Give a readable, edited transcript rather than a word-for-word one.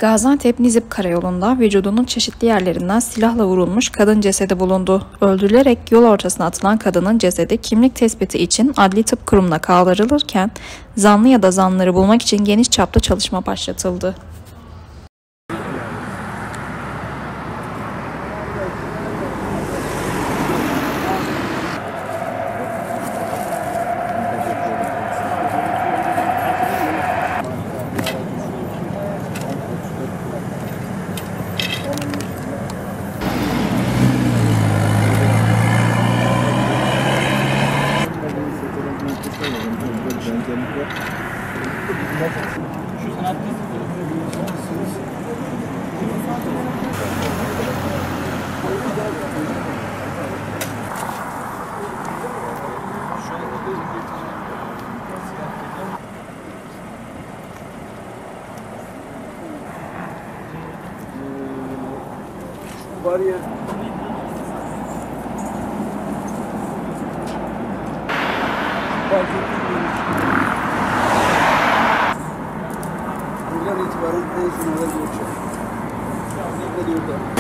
Gaziantep-Nizip karayolunda vücudunun çeşitli yerlerinden silahla vurulmuş kadın cesedi bulundu. Öldürülerek yol ortasına atılan kadının cesedi kimlik tespiti için Adli Tıp Kurumu'na kaldırılırken zanlı ya da zanlıları bulmak için geniş çapta çalışma başlatıldı. Bariyer. Buradan itibaren en son haber göreceğim. Ne diyor da?